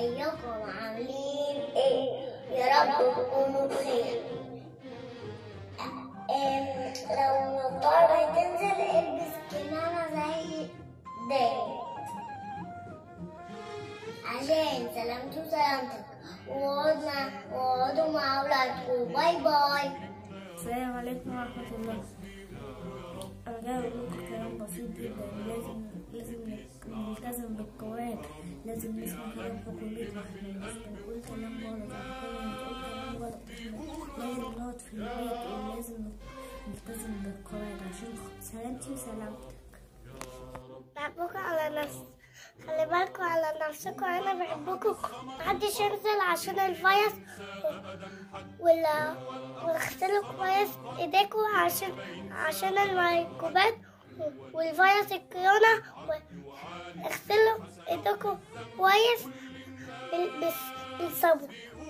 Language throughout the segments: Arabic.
ازيكم عاملين ايه؟ يا رب تكونوا بخير. لو النضارة هتنزل البس كمامة زي ديت عشان سلامتي وسلامتك، وقعدوا مع أولادكم. باي باي. السلام عليكم ورحمة الله. أنا جاي أقول لكم كلام بسيط جدا. لازم نلتزم بالقواعد، لازم نسمع كلام حكومتنا واحنا مش بنقول كلام غلط، كل ما نقول كلام غلط لازم نقعد في البيت، ولازم نلتزم بالقواعد عشان سلامتي وسلامتك. بحبكم على نفسك، خلي بالكم على نفسكم، أنا بحبكم. محدش ينزل عشان الفيروس، واغسلوا كويس ايديكم عشان الميكروبات والفيروس الكورونا، واغسلوا ايديكم كويس بالصابون.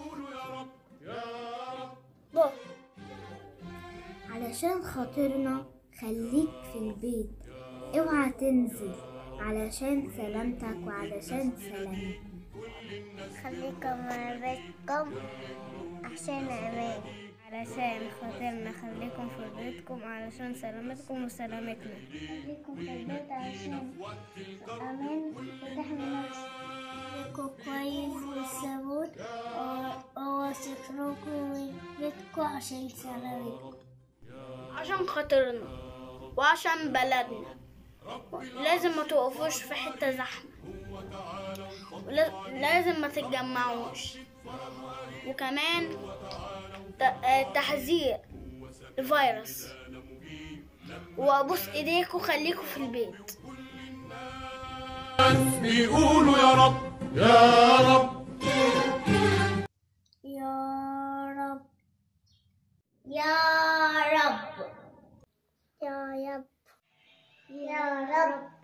علشان خاطرنا خليك في البيت، اوعى تنزل علشان سلامتك وعلشان سلامتك. خليكم مع بيتكم عشان امان. علشان خاطرنا خليكم في بيتكم علشان سلامتكم وسلامتنا. خليكم في البيت عشان امان وتحمي نفسك. خليكم كويس بالصابون وسكركم من بيتكم عشان سلامتكم. عشان خاطرنا وعشان بلدنا لازم ما توقفوش في حتة زحمة، لازم ما تتجمعوش، وكمان تحذير الفيروس، وابوس ايديكم خليكم في البيت. بيقولوا يا رب يا رب يا رب يا رب يا رب يا رب.